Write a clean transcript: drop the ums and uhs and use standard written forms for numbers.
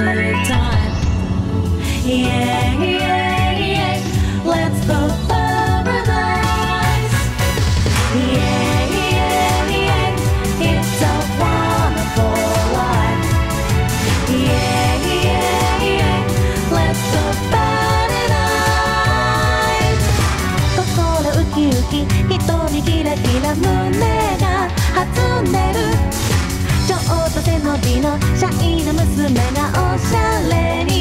time. Yeah, yeah, yeah, let's go paradise. Yeah, yeah, yeah, it's a wonderful life. Yeah, yeah, yeah, let's go paradise. 心ウキウキ、瞳キラキラ、胸が弾んでる。ちょっと背伸びのシャイな娘がおしゃれに